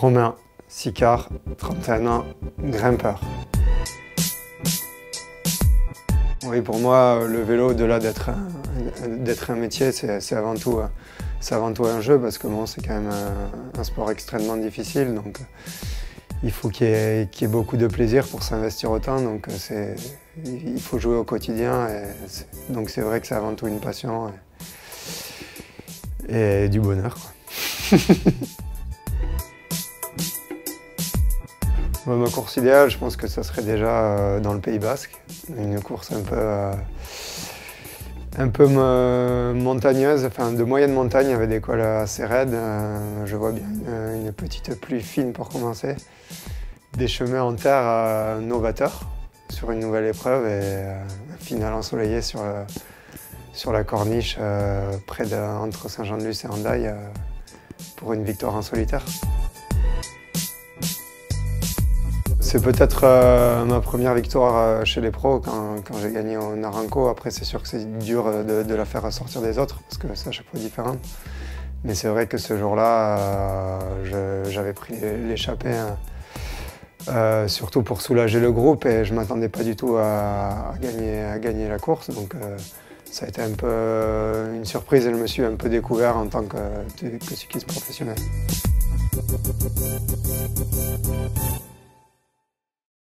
Romain Sicard, 31 ans, grimpeur. Oui, pour moi, le vélo, au-delà d'être un métier, c'est avant tout un jeu parce que bon, c'est quand même un sport extrêmement difficile. Donc, il faut qu'il y ait beaucoup de plaisir pour s'investir autant. Donc, il faut jouer au quotidien. Donc, c'est vrai que c'est avant tout une passion et du bonheur, quoi. Ma course idéale, je pense que ça serait déjà dans le Pays Basque, une course un peu montagneuse, enfin de moyenne montagne avec des cols assez raides. Je vois bien une petite pluie fine pour commencer, des chemins en terre novateurs sur une nouvelle épreuve et un final ensoleillé sur la corniche entre Saint-Jean-de-Luz et Hendaye pour une victoire en solitaire. C'est peut-être ma première victoire chez les pros quand j'ai gagné au Naranco. Après, c'est sûr que c'est dur de la faire ressortir des autres parce que c'est à chaque fois différent. Mais c'est vrai que ce jour-là, j'avais pris l'échappée surtout pour soulager le groupe et je ne m'attendais pas du tout à gagner la course. Donc ça a été un peu une surprise et je me suis un peu découvert en tant que cycliste professionnel.